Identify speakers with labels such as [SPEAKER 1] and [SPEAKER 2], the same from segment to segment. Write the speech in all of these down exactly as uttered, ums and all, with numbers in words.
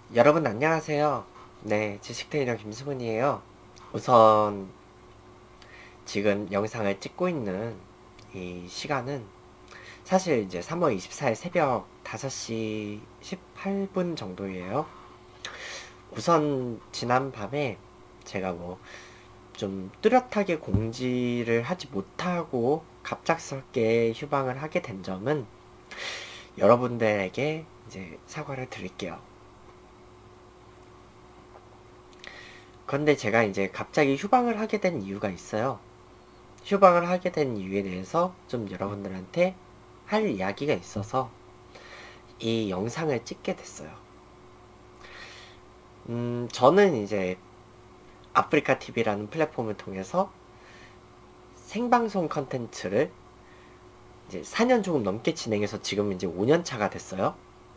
[SPEAKER 1] 여러분 안녕하세요. 네, 지식테이너 김수근이에요. 우선 지금 영상을 찍고 있는 이 시간은 사실 이제 삼월 이십사일 새벽 다섯 시 십팔 분 정도예요. 우선 지난 밤에 제가 뭐 좀 뚜렷하게 공지를 하지 못하고 갑작스럽게 휴방을 하게 된 점은 여러분들에게 이제 사과를 드릴게요. 그런데 제가 이제 갑자기 휴방을 하게 된 이유가 있어요. 휴방을 하게 된 이유에 대해서 좀 여러분들한테 할 이야기가 있어서 이 영상을 찍게 됐어요. 음, 저는 이제 아프리카 티비라는 플랫폼을 통해서 생방송 컨텐츠를 이제 사 년 조금 넘게 진행해서 지금 이제 오 년 차가 됐어요.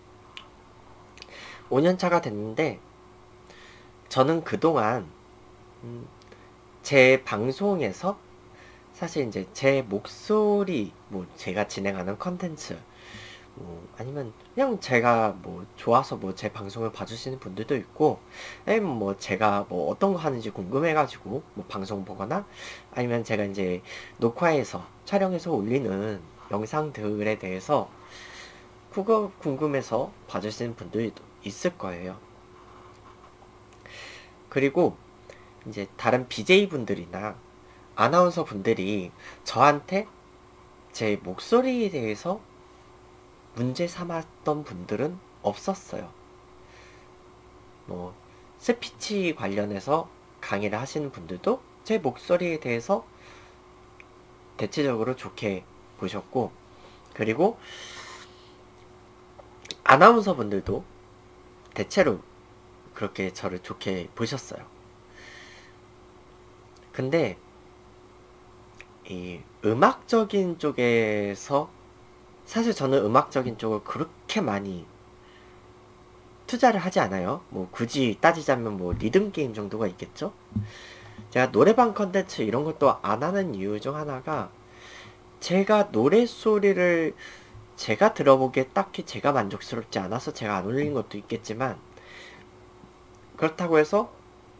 [SPEAKER 1] 오 년 차가 됐는데 저는 그동안 음, 제 방송에서 사실 이제 제 목소리, 뭐 제가 진행하는 컨텐츠, 뭐 아니면 그냥 제가 뭐 좋아서 뭐 제 방송을 봐주시는 분들도 있고, 아니면 뭐 제가 뭐 어떤 거 하는지 궁금해가지고 뭐 방송 보거나, 아니면 제가 이제 녹화해서 촬영해서 올리는 영상들에 대해서 그거 궁금해서 봐주시는 분들도 있을 거예요. 그리고 이제 다른 비제이 분들이나 아나운서 분들이 저한테 제 목소리에 대해서 문제 삼았던 분들은 없었어요. 뭐 스피치 관련해서 강의를 하시는 분들도 제 목소리에 대해서 대체적으로 좋게 보셨고, 그리고 아나운서 분들도 대체로 그렇게 저를 좋게 보셨어요. 근데 이 음악적인 쪽에서 사실 저는 음악적인 쪽을 그렇게 많이 투자를 하지 않아요. 뭐 굳이 따지자면 뭐 리듬 게임 정도가 있겠죠. 제가 노래방 컨텐츠 이런 것도 안 하는 이유 중 하나가 제가 노래소리를 제가 들어보기에 딱히 제가 만족스럽지 않아서 제가 안 올리는 것도 있겠지만, 그렇다고 해서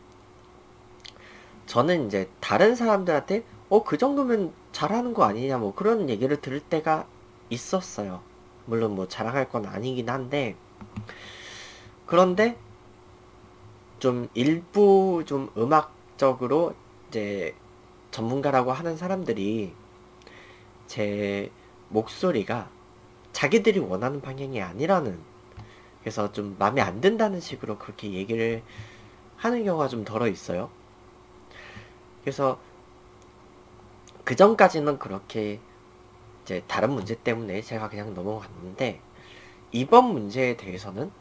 [SPEAKER 1] 저는 이제 다른 사람들한테 어, 그 정도면 잘하는 거 아니냐 뭐 그런 얘기를 들을 때가 있었어요. 물론 뭐 자랑할 건 아니긴 한데, 그런데 좀 일부 좀 음악적으로 이제 전문가라고 하는 사람들이 제 목소리가 자기들이 원하는 방향이 아니라는, 그래서 좀 마음에 안 든다는 식으로 그렇게 얘기를 하는 경우가 좀 덜어 있어요. 그래서 그 전까지는 그렇게 이제 다른 문제 때문에 제가 그냥 넘어갔는데, 이번 문제에 대해서는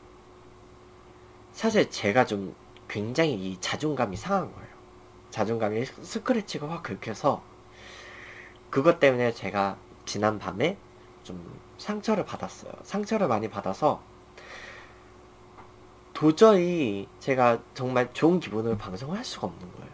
[SPEAKER 1] 사실 제가 좀 굉장히 이 자존감이 상한 거예요. 자존감이 스크래치가 확 긁혀서 그것 때문에 제가 지난 밤에 좀 상처를 받았어요. 상처를 많이 받아서 도저히 제가 정말 좋은 기분으로 방송을 할 수가 없는 거예요.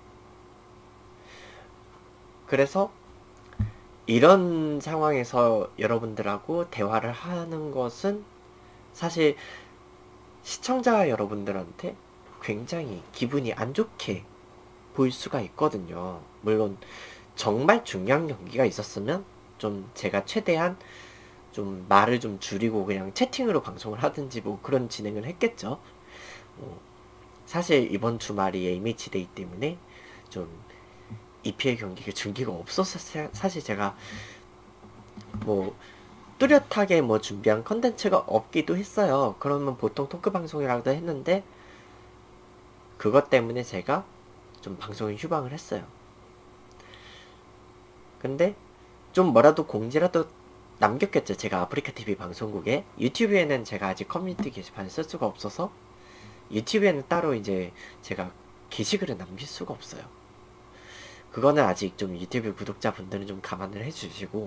[SPEAKER 1] 그래서 이런 상황에서 여러분들하고 대화를 하는 것은 사실 시청자 여러분들한테 굉장히 기분이 안 좋게 보일 수가 있거든요. 물론 정말 중요한 경기가 있었으면 좀 제가 최대한 좀 말을 좀 줄이고 그냥 채팅으로 방송을 하든지 뭐 그런 진행을 했겠죠. 어, 사실 이번 주말이 에이미치데이 때문에 좀 이피엘 경기가 중계가 없어서 사실 제가 뭐 뚜렷하게 뭐 준비한 컨텐츠가 없기도 했어요. 그러면 보통 토크 방송이라도 했는데 그것 때문에 제가 좀 방송을 휴방을 했어요. 근데 좀 뭐라도 공지라도 남겼겠죠. 제가 아프리카티비 방송국에. 유튜브에는 제가 아직 커뮤니티 게시판을 쓸 수가 없어서 유튜브에는 따로 이제 제가 게시글을 남길 수가 없어요. 그거는 아직 좀 유튜브 구독자분들은 좀 감안을 해주시고,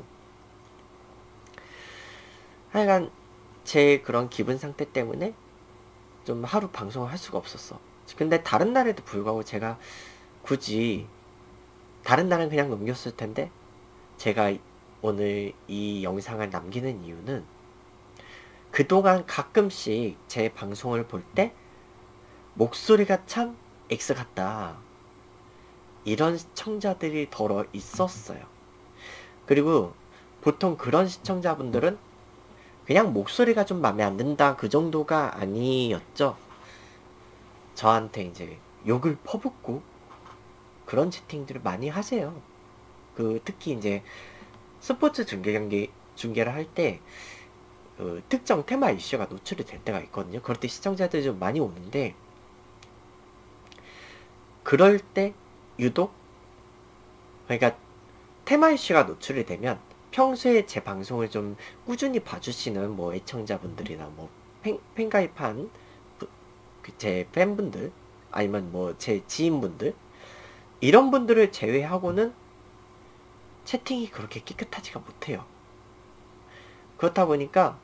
[SPEAKER 1] 하여간 제 그런 기분 상태 때문에 좀 하루 방송을 할 수가 없었어. 근데 다른 날에도 불구하고 제가 굳이 다른 날은 그냥 넘겼을 텐데 제가 오늘 이 영상을 남기는 이유는 그동안 가끔씩 제 방송을 볼 때 목소리가 참 X 같다, 이런 시청자들이 덜어 있었어요. 그리고 보통 그런 시청자분들은 그냥 목소리가 좀 마음에 안 든다, 그 정도가 아니었죠. 저한테 이제 욕을 퍼붓고 그런 채팅들을 많이 하세요. 그 특히 이제 스포츠 중계 경기 중계를 할 때 그 특정 테마 이슈가 노출이 될 때가 있거든요. 그럴 때 시청자들이 좀 많이 오는데, 그럴 때 유독, 그러니까 테마 이슈가 노출이 되면 평소에 제 방송을 좀 꾸준히 봐주시는 뭐 애청자분들이나 뭐 팬, 팬가입한 제 팬분들, 아니면 뭐 제 지인분들, 이런 분들을 제외하고는 채팅이 그렇게 깨끗하지가 못해요. 그렇다 보니까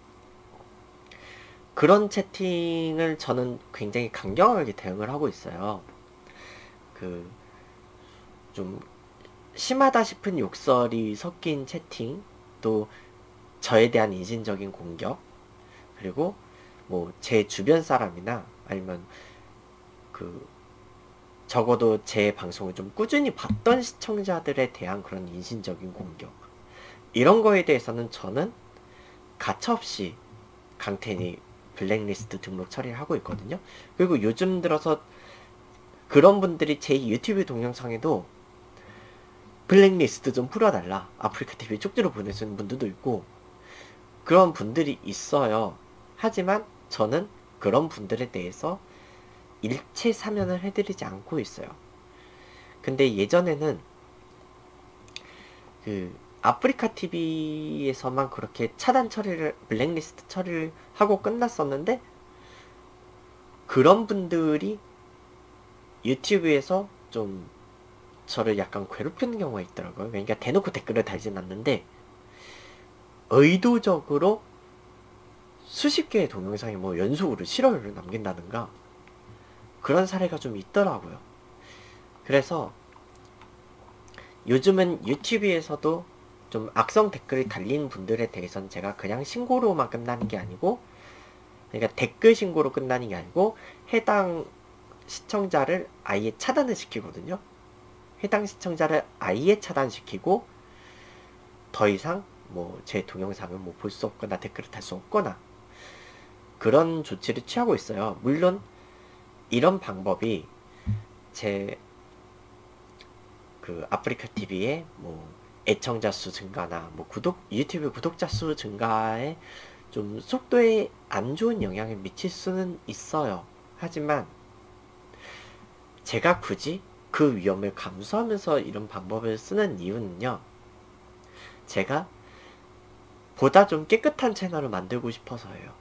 [SPEAKER 1] 그런 채팅을 저는 굉장히 강경하게 대응을 하고 있어요. 그 좀 심하다 싶은 욕설이 섞인 채팅, 또 저에 대한 인신적인 공격, 그리고 뭐 제 주변 사람이나 아니면 그 적어도 제 방송을 좀 꾸준히 봤던 시청자들에 대한 그런 인신적인 공격, 이런 거에 대해서는 저는 가차없이 강텐이 블랙리스트 등록 처리를 하고 있거든요. 그리고 요즘 들어서 그런 분들이 제 유튜브 동영상에도 블랙리스트 좀 풀어달라, 아프리카티비 쪽지로 보내주는 분들도 있고 그런 분들이 있어요. 하지만 저는 그런 분들에 대해서 일체 사면을 해드리지 않고 있어요. 근데 예전에는 그 아프리카티비에서만 그렇게 차단 처리를, 블랙리스트 처리를 하고 끝났었는데, 그런 분들이 유튜브에서 좀 저를 약간 괴롭히는 경우가 있더라고요. 그러니까 대놓고 댓글을 달진 않는데 의도적으로 수십 개의 동영상에 뭐 연속으로 싫어요를 남긴다든가 그런 사례가 좀 있더라고요. 그래서 요즘은 유튜브에서도 좀 악성 댓글이 달린 분들에 대해서는 제가 그냥 신고로만 끝나는 게 아니고, 그러니까 댓글 신고로 끝나는 게 아니고 해당 시청자를 아예 차단을 시키거든요. 해당 시청자를 아예 차단시키고 더 이상 뭐 제 동영상을 뭐 볼 수 없거나 댓글을 달 수 없거나 그런 조치를 취하고 있어요. 물론 이런 방법이 제 그 아프리카티비의 뭐 애청자 수 증가나 뭐 구독, 유튜브 구독자 수 증가에 좀 속도에 안 좋은 영향을 미칠 수는 있어요. 하지만 제가 굳이 그 위험을 감수하면서 이런 방법을 쓰는 이유는요, 제가 보다 좀 깨끗한 채널을 만들고 싶어서예요.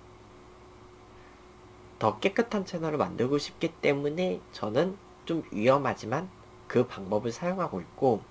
[SPEAKER 1] 더 깨끗한 채널을 만들고 싶기 때문에 저는 좀 위험하지만 그 방법을 사용하고 있고,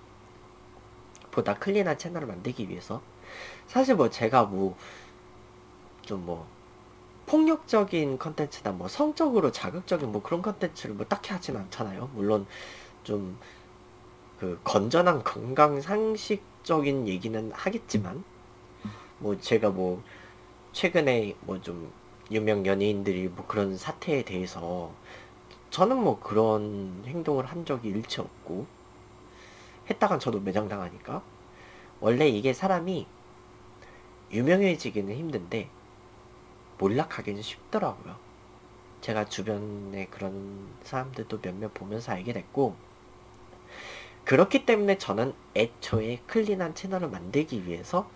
[SPEAKER 1] 보다 클린한 채널을 만들기 위해서. 사실 뭐 제가 뭐 좀 뭐 폭력적인 컨텐츠나 뭐 성적으로 자극적인 뭐 그런 컨텐츠를 뭐 딱히 하진 않잖아요. 물론 좀 그 건전한 건강 상식적인 얘기는 하겠지만, 뭐 제가 뭐 최근에 뭐 좀 유명 연예인들이 뭐 그런 사태에 대해서 저는 뭐 그런 행동을 한 적이 일치 없고, 했다간 저도 매장당하니까. 원래 이게 사람이 유명해지기는 힘든데 몰락하기는 쉽더라고요. 제가 주변에 그런 사람들도 몇몇 보면서 알게 됐고, 그렇기 때문에 저는 애초에 클린한 채널을 만들기 위해서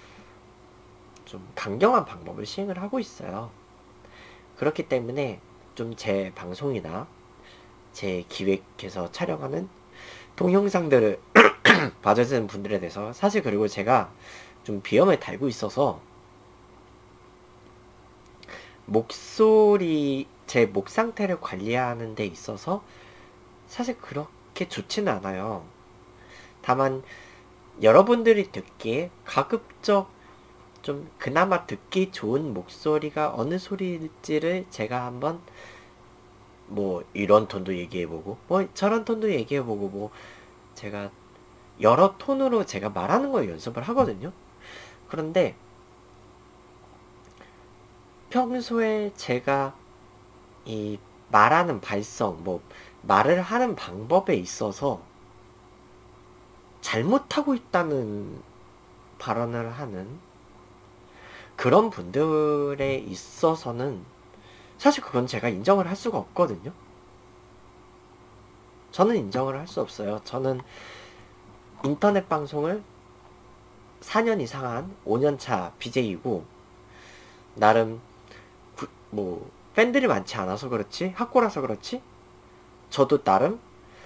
[SPEAKER 1] 좀 강경한 방법을 시행을 하고 있어요. 그렇기 때문에 좀 제 방송이나 제 기획해서 촬영하는 동영상들을 봐주시는 분들에 대해서, 사실 그리고 제가 좀 비염을 달고 있어서 목소리, 제 목 상태를 관리하는 데 있어서 사실 그렇게 좋지는 않아요. 다만 여러분들이 듣기에 가급적 좀 그나마 듣기 좋은 목소리가 어느 소리일지를 제가 한번 뭐 이런 톤도 얘기해보고 뭐 저런 톤도 얘기해보고, 뭐 제가 여러 톤으로 제가 말하는 걸 연습을 하거든요. 그런데 평소에 제가 이 말하는 발성, 뭐 말을 하는 방법에 있어서 잘못하고 있다는 발언을 하는 그런 분들에 있어서는 사실 그건 제가 인정을 할 수가 없거든요. 저는 인정을 할 수 없어요. 저는 인터넷 방송을 사 년 이상 한 오 년 차 비제이이고 나름 구, 뭐 팬들이 많지 않아서 그렇지, 학고라서 그렇지, 저도 나름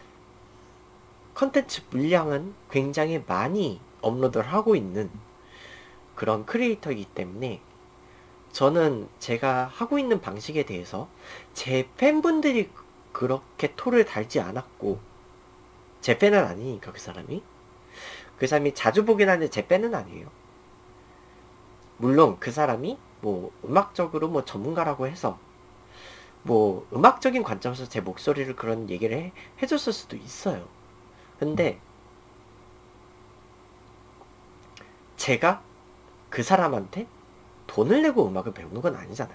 [SPEAKER 1] 컨텐츠 물량은 굉장히 많이 업로드를 하고 있는 그런 크리에이터이기 때문에 저는 제가 하고 있는 방식에 대해서 제 팬분들이 그렇게 토를 달지 않았고, 제 팬은 아니니까 그 사람이 그 사람이 자주 보긴 하는데 제 팬은 아니에요. 물론 그 사람이 뭐 음악적으로 뭐 전문가라고 해서 뭐 음악적인 관점에서 제 목소리를 그런 얘기를 해, 해줬을 수도 있어요. 근데 제가 그 사람한테 돈을 내고 음악을 배우는 건 아니잖아요.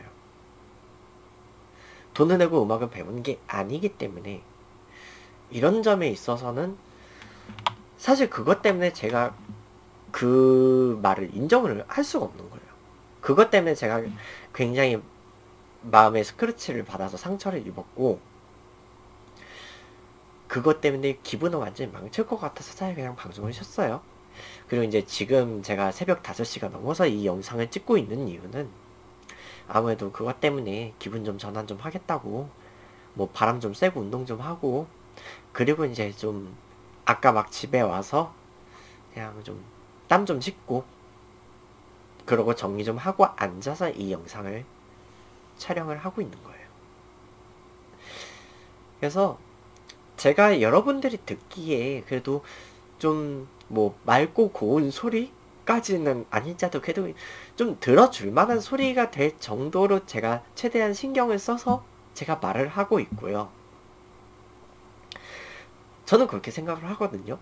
[SPEAKER 1] 돈을 내고 음악을 배우는 게 아니기 때문에 이런 점에 있어서는 사실 그것 때문에 제가 그 말을 인정을 할 수가 없는 거예요. 그것 때문에 제가 굉장히 마음의 스크래치를 받아서 상처를 입었고, 그것 때문에 기분은 완전히 망칠 것 같아서 사실 그냥 방송을 쉬었어요. 그리고 이제 지금 제가 새벽 다섯 시가 넘어서 이 영상을 찍고 있는 이유는 아무래도 그것 때문에 기분 좀 전환 좀 하겠다고, 뭐 바람 좀 쐬고 운동 좀 하고, 그리고 이제 좀 아까 막 집에 와서 그냥 좀 땀 좀 씻고 그러고 정리 좀 하고 앉아서 이 영상을 촬영을 하고 있는 거예요. 그래서 제가 여러분들이 듣기에 그래도 좀 뭐 맑고 고운 소리까지는 아니자도 그래도 좀 들어줄 만한 소리가 될 정도로 제가 최대한 신경을 써서 제가 말을 하고 있고요. 저는 그렇게 생각을 하거든요.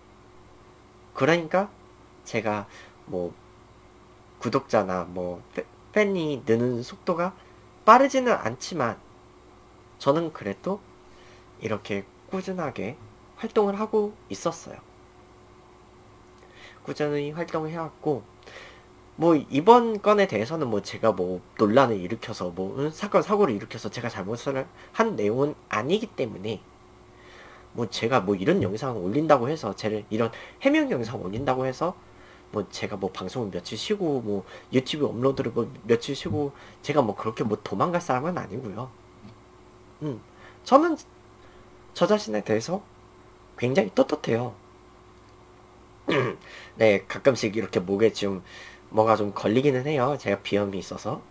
[SPEAKER 1] 그러니까 제가 뭐 구독자나 뭐 팬이 느는 속도가 빠르지는 않지만 저는 그래도 이렇게 꾸준하게 활동을 하고 있었어요. 꾸준히 활동을 해왔고, 뭐 이번 건에 대해서는 뭐 제가 뭐 논란을 일으켜서 뭐 응? 사건 사고를 일으켜서 제가 잘못을 한 내용은 아니기 때문에 뭐 제가 뭐 이런 영상을 올린다고 해서 제 이런 해명 영상 올린다고 해서 뭐 제가 뭐 방송을 며칠 쉬고 뭐 유튜브 업로드를 뭐 며칠 쉬고 제가 뭐 그렇게 뭐 도망갈 사람은 아니고요. 음, 저는 저 자신에 대해서 굉장히 떳떳해요. 네, 가끔씩 이렇게 목에 좀 뭐가 좀 걸리기는 해요. 제가 비염이 있어서.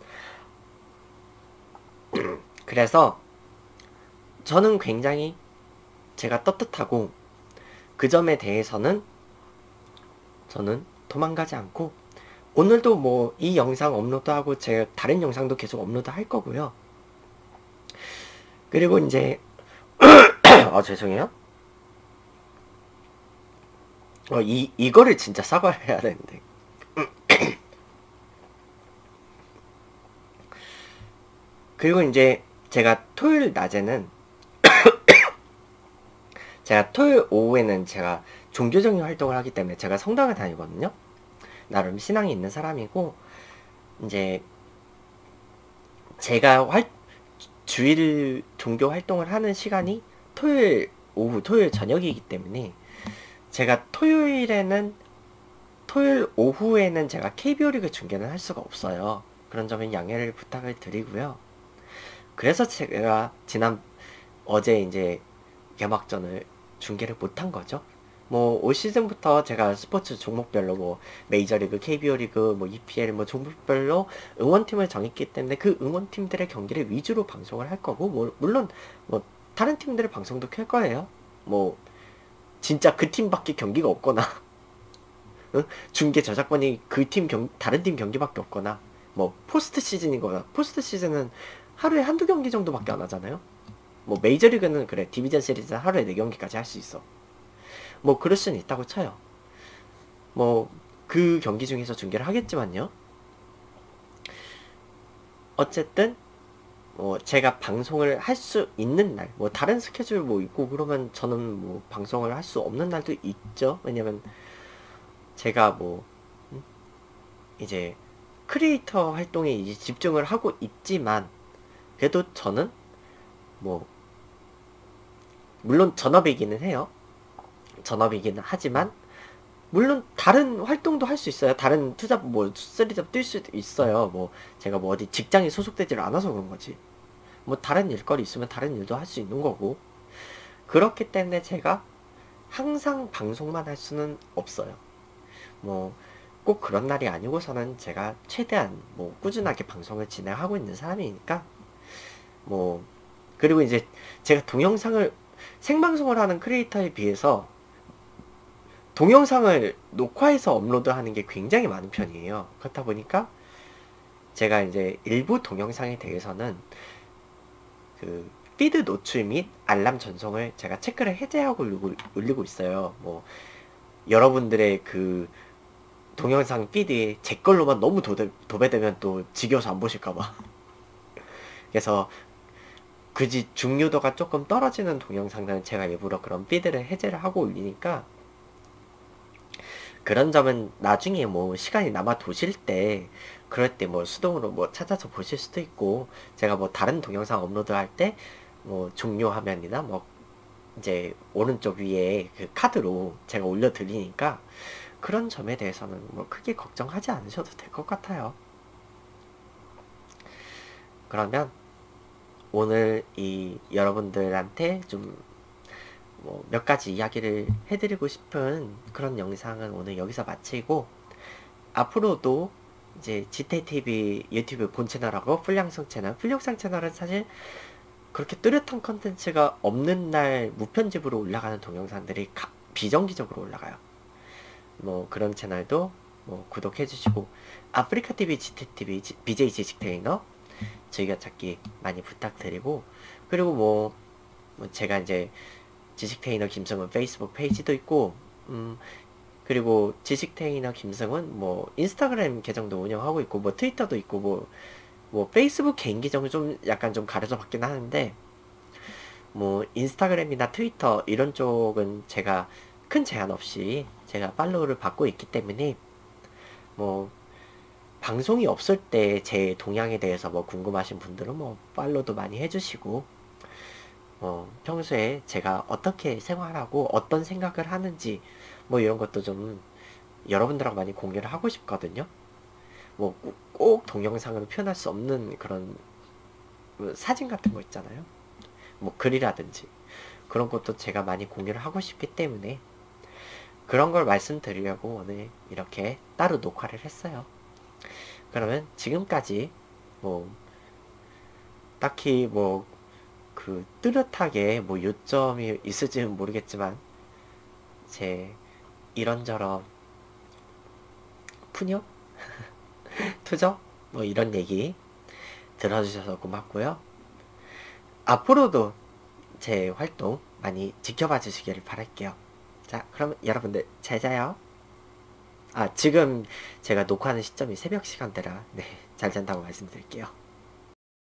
[SPEAKER 1] 그래서 저는 굉장히 제가 떳떳하고 그 점에 대해서는 저는 도망가지 않고 오늘도 뭐 이 영상 업로드하고 제가 다른 영상도 계속 업로드 할 거고요. 그리고 이제 아 죄송해요. 어, 이 이거를 진짜 사과를 해야 되는데. 그리고 이제 제가 토요일 낮에는 제가 토요일 오후에는 제가 종교적인 활동을 하기 때문에 제가 성당을 다니거든요. 나름 신앙이 있는 사람이고 이제 제가 활, 주일 종교 활동을 하는 시간이 토요일 오후, 토요일 저녁이기 때문에 제가 토요일에는 토요일 오후에는 제가 케이비오 리그 중계는 할 수가 없어요. 그런 점은 양해를 부탁을 드리고요. 그래서 제가 지난 어제 이제 개막전을 중계를 못한 거죠. 뭐 올 시즌부터 제가 스포츠 종목별로 뭐 메이저리그, 케이비오 리그, 뭐 이피엘 뭐 종목별로 응원팀을 정했기 때문에 그 응원팀들의 경기를 위주로 방송을 할 거고 뭐 물론 뭐 다른 팀들의 방송도 켤 거예요. 뭐 진짜 그 팀밖에 경기가 없거나 응? 중계 저작권이 그 팀 경 다른 팀 경기밖에 없거나 뭐 포스트 시즌이거나 포스트 시즌은 하루에 한두 경기 정도밖에 안 하잖아요. 뭐 메이저리그는 그래 디비전 시리즈 하루에 네 경기까지 할 수 있어. 뭐 그럴 수는 있다고 쳐요. 뭐 그 경기 중에서 중계를 하겠지만요. 어쨌든 뭐 제가 방송을 할 수 있는 날, 뭐 다른 스케줄 뭐 있고 그러면 저는 뭐 방송을 할 수 없는 날도 있죠. 왜냐면 제가 뭐 음? 이제 크리에이터 활동에 이제 집중을 하고 있지만, 그래도 저는 뭐 물론 전업이기는 해요. 전업이기는 하지만 물론 다른 활동도 할 수 있어요. 다른 투잡 뭐 쓰리잡 뛸 수도 있어요. 뭐 제가 뭐 어디 직장에 소속되지를 않아서 그런 거지. 뭐 다른 일거리 있으면 다른 일도 할 수 있는 거고. 그렇기 때문에 제가 항상 방송만 할 수는 없어요. 뭐 꼭 그런 날이 아니고서는 제가 최대한 뭐 꾸준하게 방송을 진행하고 있는 사람이니까. 뭐 그리고 이제 제가 동영상을 생방송을 하는 크리에이터에 비해서 동영상을 녹화해서 업로드하는 게 굉장히 많은 편이에요. 그렇다 보니까 제가 이제 일부 동영상에 대해서는 그 피드 노출 및 알람 전송을 제가 체크를 해제하고 올리고, 올리고 있어요. 뭐 여러분들의 그 동영상 피드에 제 걸로만 너무 도배, 도배되면 또 지겨워서 안 보실까봐. 그래서 그지 중요도가 조금 떨어지는 동영상들은 제가 일부러 그런 피드를 해제를 하고 올리니까, 그런 점은 나중에 뭐 시간이 남아 도실 때 그럴 때 뭐 수동으로 뭐 찾아서 보실 수도 있고, 제가 뭐 다른 동영상 업로드 할 때 뭐 종료 화면이나 뭐 이제 오른쪽 위에 그 카드로 제가 올려드리니까 그런 점에 대해서는 뭐 크게 걱정하지 않으셔도 될 것 같아요. 그러면 오늘 이 여러분들한테 좀 뭐 몇 가지 이야기를 해드리고 싶은 그런 영상은 오늘 여기서 마치고, 앞으로도 이제 지테이티비 유튜브 본 채널하고 풀영상 채널, 풀영상 채널은 사실 그렇게 뚜렷한 컨텐츠가 없는 날 무편집으로 올라가는 동영상들이 가, 비정기적으로 올라가요. 뭐 그런 채널도 뭐 구독해주시고, 아프리카티비 지테이티비 비제이 지식트레이너 즐겨찾기 많이 부탁드리고, 그리고 뭐, 뭐 제가 이제 지식트레이너 김승훈 페이스북 페이지도 있고, 음 그리고 지식트레이너 김승훈 뭐 인스타그램 계정도 운영하고 있고, 뭐 트위터도 있고, 뭐 뭐 페이스북 개인 계정을 좀 약간 좀 가려져 받긴 하는데, 뭐 인스타그램이나 트위터 이런 쪽은 제가 큰 제한 없이 제가 팔로우를 받고 있기 때문에, 뭐 방송이 없을 때 제 동향에 대해서 뭐 궁금하신 분들은 뭐 팔로우도 많이 해주시고, 뭐 평소에 제가 어떻게 생활하고 어떤 생각을 하는지 뭐 이런 것도 좀 여러분들하고 많이 공유를 하고 싶거든요. 뭐 꼭 동영상으로 표현할 수 없는 그런 사진 같은 거 있잖아요. 뭐 글이라든지 그런 것도 제가 많이 공유를 하고 싶기 때문에 그런 걸 말씀드리려고 오늘 이렇게 따로 녹화를 했어요. 그러면 지금까지 뭐 딱히 뭐 그 뚜렷하게 뭐 요점이 있을지는 모르겠지만, 제 이런저런 푸념? 투정? 뭐 이런 얘기 들어주셔서 고맙고요. 앞으로도 제 활동 많이 지켜봐 주시기를 바랄게요. 자, 그럼 여러분들 잘 자요. 아, 지금 제가 녹화하는 시점이 새벽 시간대라 네, 잘 잔다고 말씀드릴게요.